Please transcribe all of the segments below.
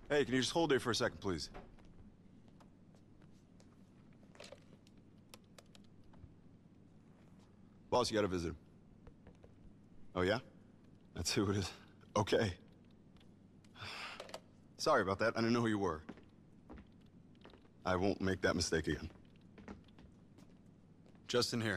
Hey, can you just hold there for a second, please? Boss, you gotta visit him. Oh, yeah? That's who it is. Okay. Sorry about that. I didn't know who you were. I won't make that mistake again. Justin here.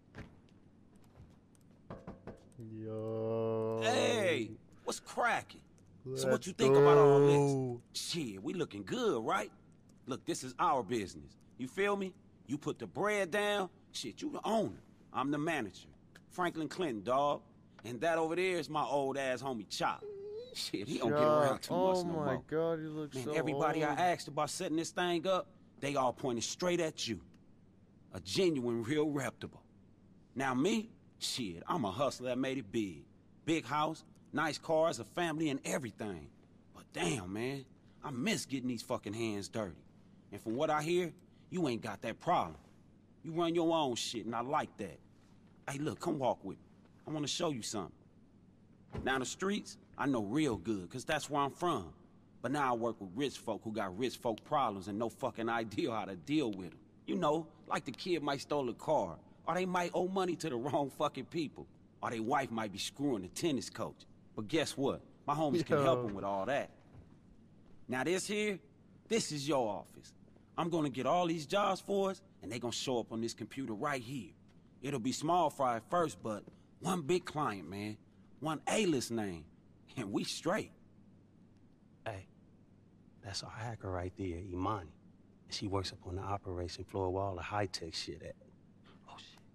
Yo. Hey, what's cracking? So what Let's you think about all go. this? Shit, we looking good, right? Look, this is our business. You feel me? You put the bread down, shit, you the owner. I'm the manager. Franklin Clinton, dawg. And that over there is my old ass homie Chop. Shit, he don't get around too much no more. Oh my god, you look Man, so everybody old. I asked about setting this thing up, they all pointed straight at you. A genuine, real reputable. Now me, shit, I'm a hustler that made it big. Big house, nice cars, a family, and everything. But damn, man, I miss getting these fucking hands dirty. And from what I hear, you ain't got that problem. You run your own shit, and I like that. Hey, look, come walk with me. I want to show you something. Down the streets, I know real good, because that's where I'm from. But now I work with rich folk who got rich folk problems and no fucking idea how to deal with them. You know, like the kid might stole a car, or they might owe money to the wrong fucking people, or their wife might be screwing the tennis coach. But guess what? My homies can help them with all that. Now this here, this is your office. I'm gonna get all these jobs for us, and they gonna show up on this computer right here. It'll be small fry at first, but one big client, man. One A-list name. And we straight. Hey, that's our hacker right there, Imani. She works up on the operation floor where all the high-tech shit at. Oh,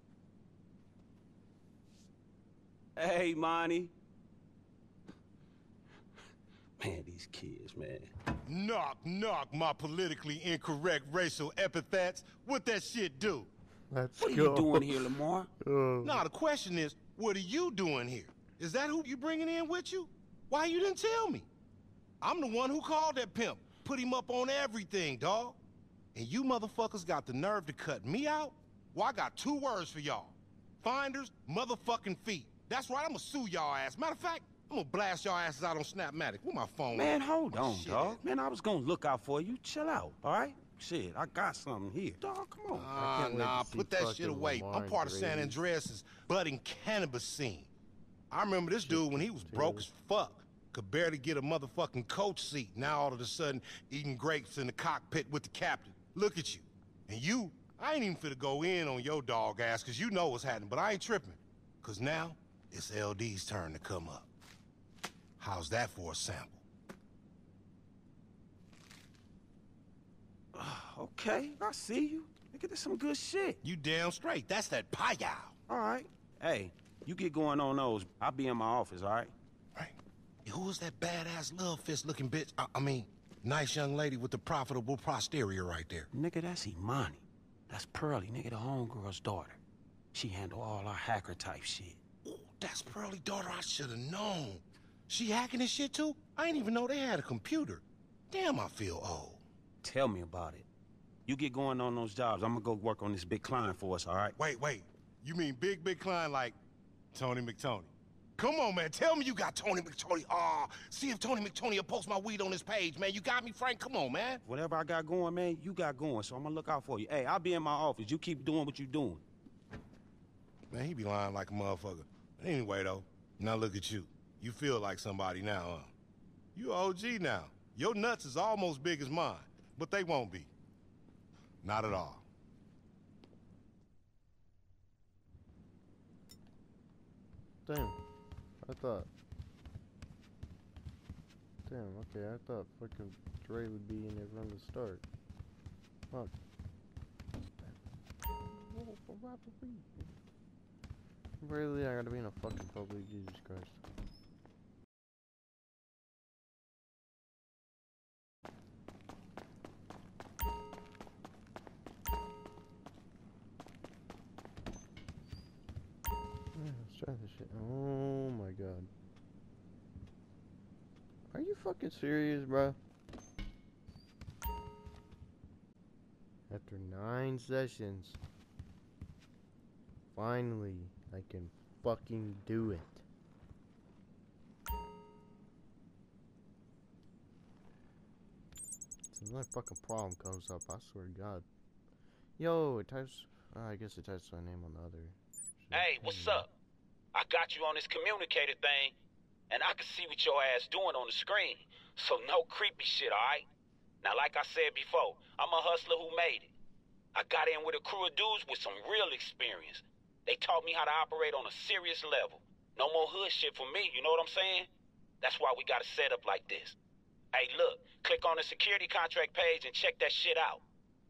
shit. Hey, Imani. Man, these kids, man. Knock, knock, my politically incorrect racial epithets. What that shit do? Let's What are go. you doing here, Lamar? Nah, the question is, what are you doing here? Is that who you bringing in with you? Why you didn't tell me? I'm the one who called that pimp. Put him up on everything, dawg. And you motherfuckers got the nerve to cut me out? Well, I got two words for y'all. Finders, motherfucking feet. That's right, I'ma sue y'all ass. Matter of fact, I'm gonna blast y'all asses out on Snapmatic. Where my phone? Man, hold on, Shit. dog. Man, I was gonna look out for you. Chill out, all right? Shit, I got something here. Dog, come on. Nah, to see put that shit fucking away. Lamar I'm part of San Grady. Andreas' budding cannabis scene. I remember this dude when he was broke as fuck. Could barely get a motherfucking coach seat. Now all of a sudden, eating grapes in the cockpit with the captain. Look at you. And you, I ain't even finna go in on your dog ass, cause you know what's happening, but I ain't tripping. Cause now, it's LD's turn to come up. How's that for a sample? Okay, I see you. Nigga, this some good shit. You damn straight. That's that payal. All right. Hey, you get going on those. I'll be in my office, all right? Right. Who was that badass love fist looking bitch? I mean, nice young lady with the profitable posterior right there. Nigga, that's Imani. That's Pearly, nigga, the homegirl's daughter. She handle all our hacker type shit. Ooh, that's Pearly daughter I should have known. She hacking this shit too? I didn't even know they had a computer. Damn, I feel old. Tell me about it. You get going on those jobs. I'm gonna go work on this big client for us, all right? Wait. You mean big client like Tony McTony? Come on, man. Tell me you got Tony McTony. See if Tony McTony will post my weed on his page, man. You got me, Frank? Come on, man. Whatever I got going, man, you got going, so I'm gonna look out for you. Hey, I'll be in my office. You keep doing what you doing. Man, he be lying like a motherfucker. Anyway, though, now look at you. You feel like somebody now, huh? You OG now. Your nuts is almost big as mine, but they won't be. Not at all. Damn. I thought. Damn, okay, I thought fucking Dre would be in it from the start. Fuck. Really, I gotta be in a fucking public, Jesus Christ. Let's try this shit. Oh my god. Are you fucking serious, bro? After 9 sessions, finally, I can fucking do it. My fucking problem comes up, I swear to God. Yo, it types. I guess it types my name on the other. Shit. Hey, what's up? I got you on this communicator thing, and I can see what your ass doing on the screen. So no creepy shit, alright? Now, like I said before, I'm a hustler who made it. I got in with a crew of dudes with some real experience. They taught me how to operate on a serious level. No more hood shit for me, you know what I'm saying? That's why we got it set up like this. Hey, look, click on the security contract page and check that shit out.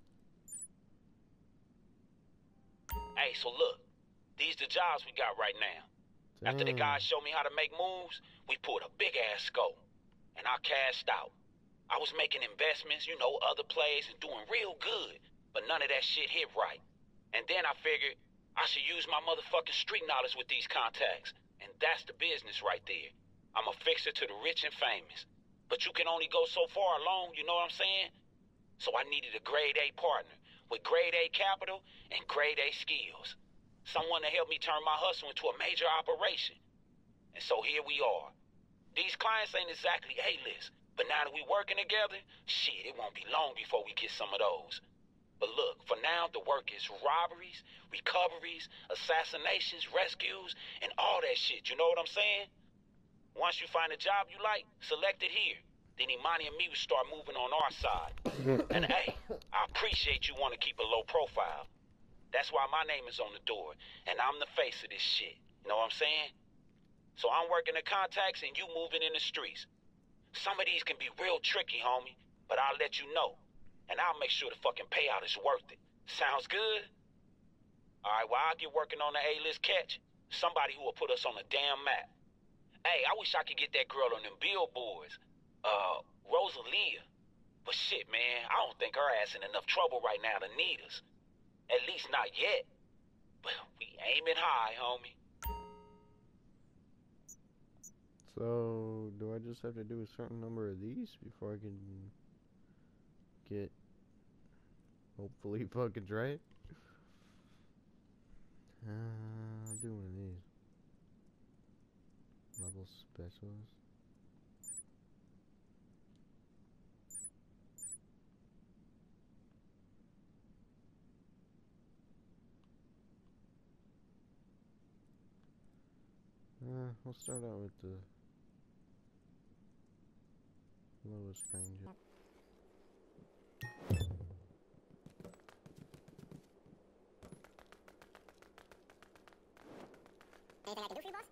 Hey, so look, these the jobs we got right now. After the guys showed me how to make moves, we pulled a big-ass scope, and I cashed out. I was making investments, you know, other plays, and doing real good, but none of that shit hit right. And then I figured I should use my motherfucking street knowledge with these contacts, and that's the business right there. I'm a fixer to the rich and famous, but you can only go so far alone, you know what I'm saying? So I needed a grade A partner with grade A capital and grade A skills. Someone to help me turn my hustle into a major operation. And so here we are. These clients ain't exactly A-list, but now that we working together, shit, it won't be long before we get some of those. But look, for now, the work is robberies, recoveries, assassinations, rescues, and all that shit, you know what I'm saying? Once you find a job you like, select it here. Then Imani and me will start moving on our side. And hey, I appreciate you want to keep a low profile. That's why my name is on the door, and I'm the face of this shit. You know what I'm saying? So I'm working the contacts and you moving in the streets. Some of these can be real tricky, homie, but I'll let you know. And I'll make sure the fucking payout is worth it. Sounds good? Alright, well, I'll get working on the A-list catch. Somebody who will put us on the damn map. Hey, I wish I could get that girl on them billboards. Rosalia. But shit, man, I don't think her ass in enough trouble right now to need us. At least not yet. But we aiming high, homie. So, do I just have to do a certain number of these before I can get, hopefully, fucking Dre? I'll do one of these. Level specialist. We'll start out with the lowest paying job. Anything I can do for you, boss?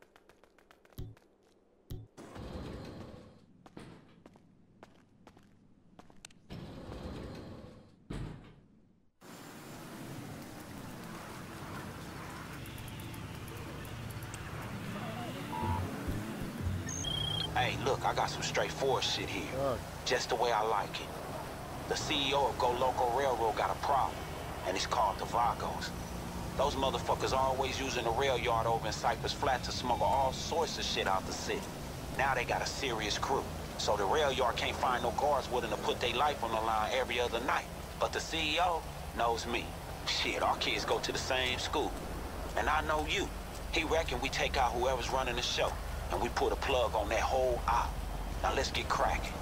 Hey, look, I got some straightforward shit here. Just the way I like it. The CEO of Go Local Railroad got a problem, and it's called the Vagos. Those motherfuckers always using the rail yard over in Cypress Flat to smuggle all sorts of shit out the city. Now they got a serious crew, so the rail yard can't find no guards willing to put their life on the line every other night. But the CEO knows me. Shit, our kids go to the same school. And I know you. He reckon we take out whoever's running the show, and we put a plug on that whole op. Now let's get cracking.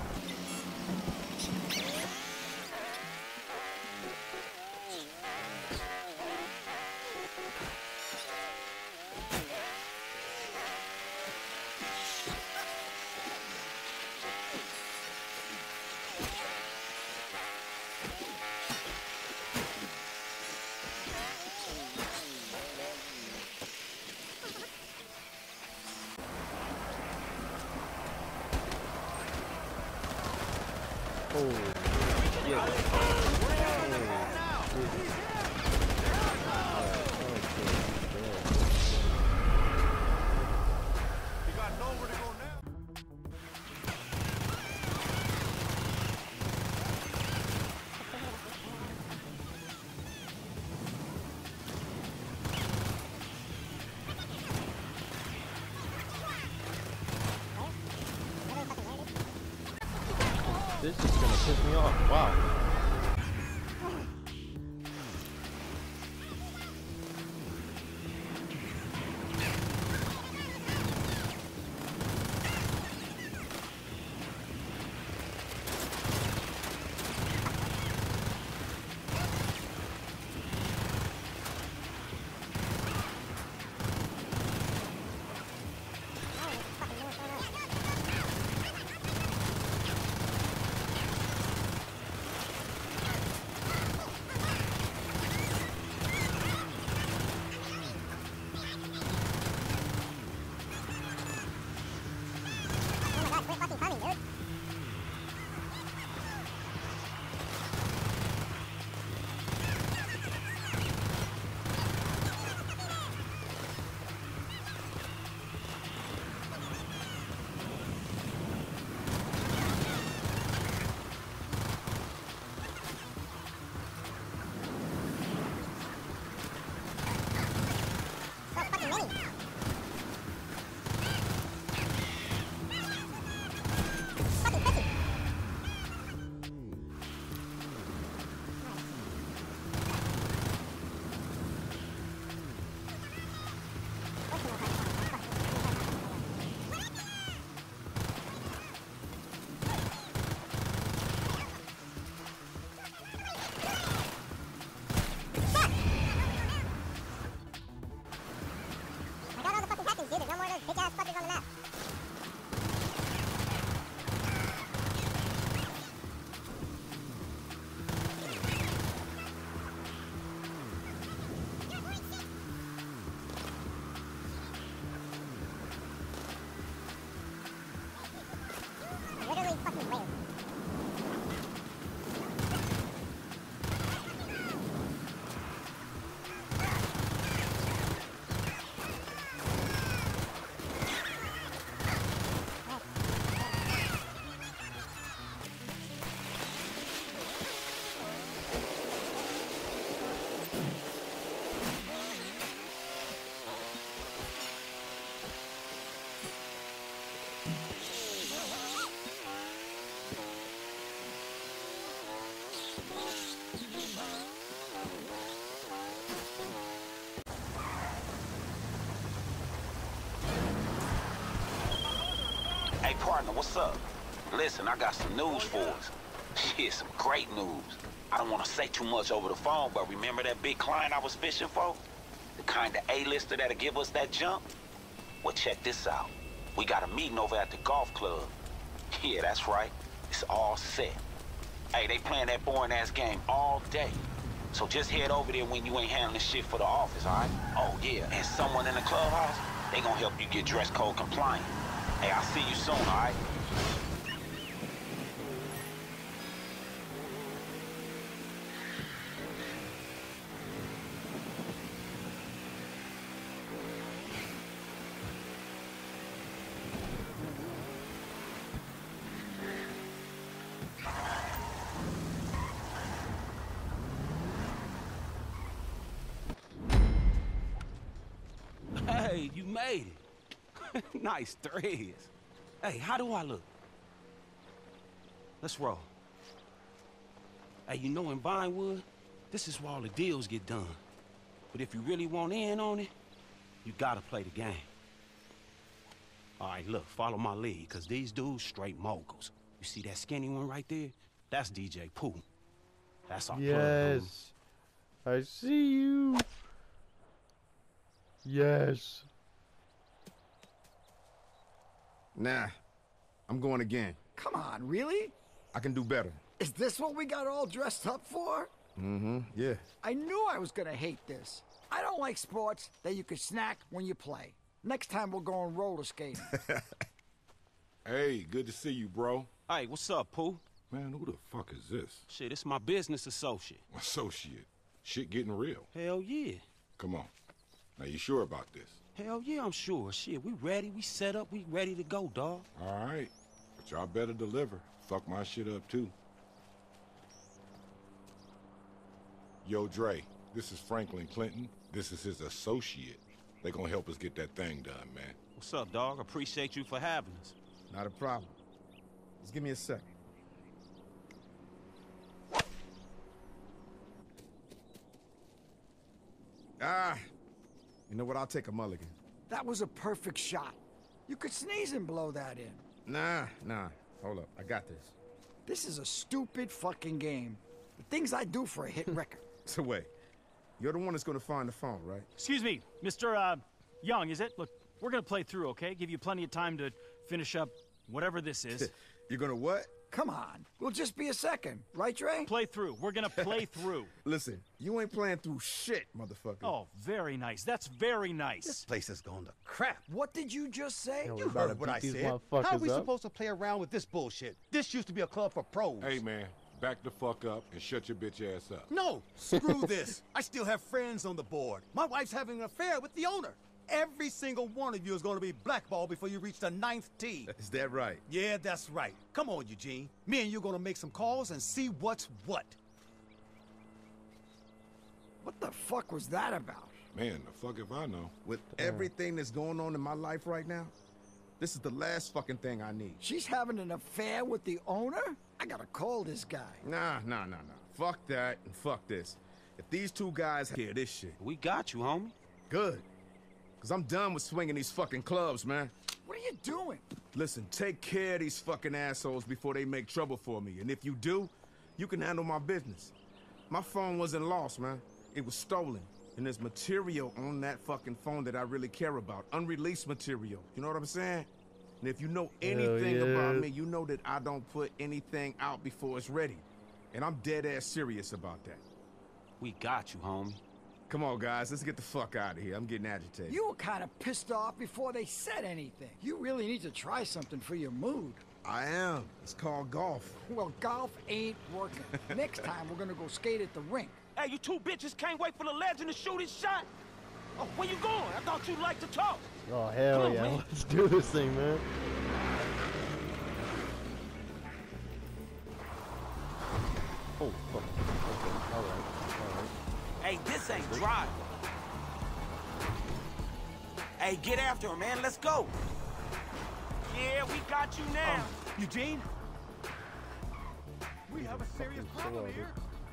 This is gonna piss me off. Wow. partner, what's up? Listen, I got some news for us. Shit, some great news. I don't want to say too much over the phone, but remember that big client I was fishing for? The kind of A-lister that'll give us that jump? Well, check this out. We got a meeting over at the golf club. Yeah, that's right. It's all set. Hey, they playing that boring-ass game all day. So just head over there when you ain't handling shit for the office, all right? Oh, yeah, and someone in the clubhouse, they gonna help you get dress code compliant. Hey, I'll see you soon, all right? Hey, you made it. Nice threads. Hey, how do I look? Let's roll. Hey, you know in Vinewood, this is where all the deals get done. But if you really want in on it, you gotta play the game. All right, look, follow my lead, because these dudes straight moguls. You see that skinny one right there? That's DJ Pooh. That's our plug, homie. Yes. I see you. Yes. Nah, I'm going again. Come on, really? I can do better. Is this what we got all dressed up for? Mm-hmm, yeah. I knew I was gonna hate this. I don't like sports that you can snack when you play. Next time we'll go on roller skating. Hey, good to see you, bro. Hey, what's up, Pooh? Man, who the fuck is this? Shit, it's my business associate. Associate. Shit getting real. Hell yeah. Come on. Now, you sure about this? Hell yeah, I'm sure. Shit, we ready, we set up, we ready to go, dawg. All right. But y'all better deliver. Fuck my shit up, too. Yo, Dre, this is Franklin Clinton. This is his associate. They gonna help us get that thing done, man. What's up, dawg? Appreciate you for having us. Not a problem. Just give me a second. Ah, you know what? I'll take a mulligan. That was a perfect shot. You could sneeze and blow that in. Nah. Hold up. I got this. This is a stupid fucking game. The things I do for a hit record. So wait. You're the one that's gonna find the phone, right? Excuse me, Mr. Young, is it? Look, we're gonna play through, okay? Give you plenty of time to finish up whatever this is. You're gonna what? Come on. We'll just be a second. Right, Dre? Play through. We're gonna play through. Listen, you ain't playing through shit, motherfucker. Oh, very nice. That's very nice. Place is going to crap. What did you just say? We You about to heard what I beat these said. How motherfuckers are we up. supposed to play around with this bullshit? This used to be a club for pros. Hey, man, back the fuck up and shut your bitch ass up. No, screw this. I still have friends on the board. My wife's having an affair with the owner. Every single one of you is going to be blackballed before you reach the 9th tee. Is that right? Yeah, that's right. Come on, Eugene. Me and you are going to make some calls and see what's what. What the fuck was that about? Man, the fuck if I know. With everything that's going on in my life right now, this is the last fucking thing I need. She's having an affair with the owner? I gotta call this guy. Nah. Fuck that and fuck this. If these two guys hear this shit, We got you, homie. good. Cause I'm done with swinging these fucking clubs, man. What are you doing? Listen, take care of these fucking assholes before they make trouble for me. And if you do, you can handle my business. My phone wasn't lost, man. It was stolen. And there's material on that fucking phone that I really care about. Unreleased material. You know what I'm saying? And if you know anything about me, you know that I don't put anything out before it's ready. And I'm dead ass serious about that. We got you, homie. Come on, guys, let's get the fuck out of here. I'm getting agitated. You were kind of pissed off before they said anything. You really need to try something for your mood. I am. It's called golf. Well, golf ain't working. Next time, we're gonna go skate at the rink. Hey, you two bitches can't wait for the legend to shoot his shot? Oh, where you going? I thought you'd like to talk. Oh, hell Come on, yeah. man. Let's do this thing, man. Oh, fuck. Okay, alright. Hey, this ain't dry. Hey, get after him, man. Let's go. Yeah, we got you now. Eugene? We have a serious problem here.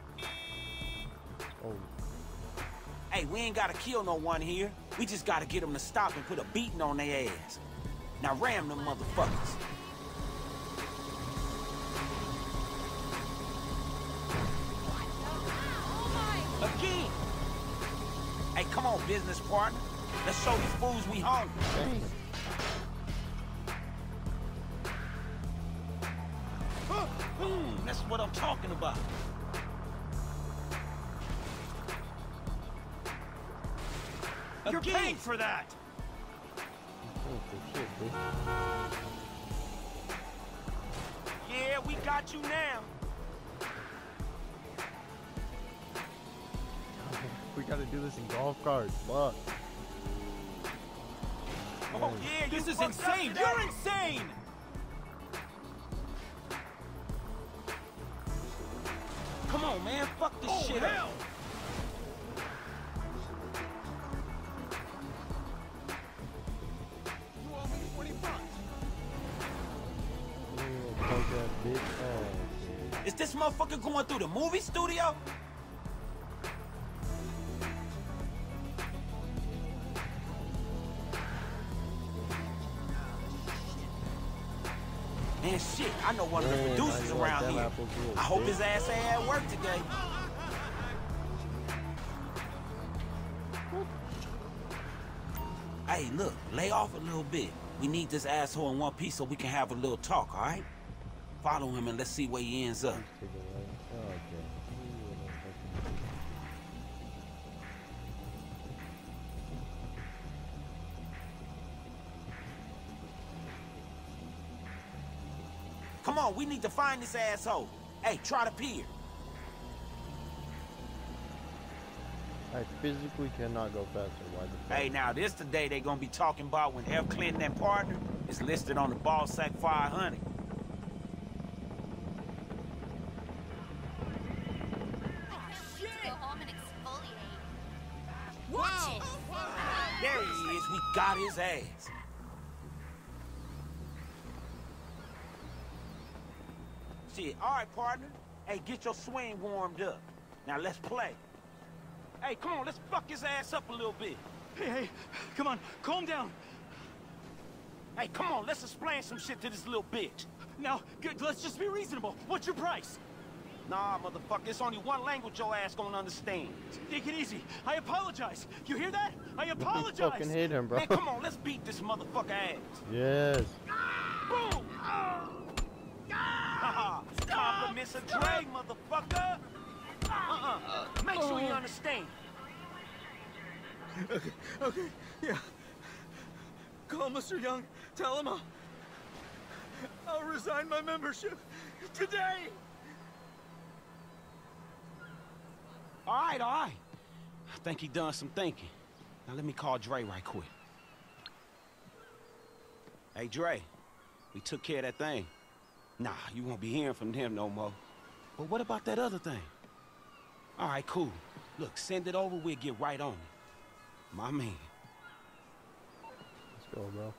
Oh, Hey, we ain't gotta kill no one here. We just gotta get them to stop and put a beating on their ass. Now ram them motherfuckers. on, business partner. Let's show these fools we hungry. Dang. That's what I'm talking about. You're paying for that! Oh, for shit, bitch. Yeah, we got you now. We gotta do this in golf carts. Fuck. Oh yeah, This you is fucked up insane! today. You're insane! Come on, man, fuck this Oh, shit hell! up. You owe me 20 bucks. Yeah, fuck that bitch ass. Is this motherfucker going through the movie studio? Man, shit, I know one of the Man, producers I like around that here. apple too, I hope bitch. his ass ain't at work today. Hey, look, lay off a little bit. We need this asshole in one piece so we can have a little talk, all right? Follow him and let's see where he ends up. Take it away. Oh, okay. Come on, we need to find this asshole. Hey, try to pier. I physically cannot go faster. Why the fuck? Hey, now this the day they gonna be talking about when F. Clinton and partner is listed on the Ball Sack 500. Go home and exfoliate. Watch it! There he is, we got his ass. Shit, all right, partner. Hey, get your swing warmed up. Now let's play. Hey, come on, let's fuck his ass up a little bit. Hey, come on, calm down. Hey, come on, let's explain some shit to this little bitch. Now, let's just be reasonable. What's your price? Nah, motherfucker, it's only one language your ass gonna understand. Take it easy. I apologize. You hear that? I You apologize. fucking hit him, bro. Man, come on, let's beat this motherfucker ass. Yes. Boom! Haha, compliments of Dre, motherfucker. Make sure you understand. Okay, yeah. Call Mr. Young. Tell him I'll resign my membership today. All right. I think he done some thinking. Now let me call Dre right quick. Hey, Dre, we took care of that thing. Nah, you won't be hearing from them no more. But what about that other thing? All right, cool. Look, send it over, we'll get right on it. My man. Let's go, bro.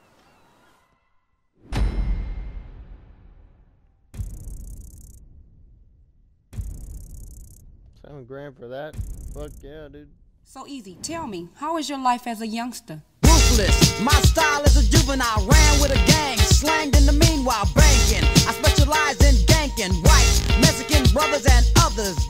$7 grand for that? Fuck yeah, dude. So easy. Tell me, how was your life as a youngster? Ruthless. My style as a juvenile. Ran with a gang. Slanged in the meanwhile. Banking. I specialize in ganking. Whites, Mexican brothers and others.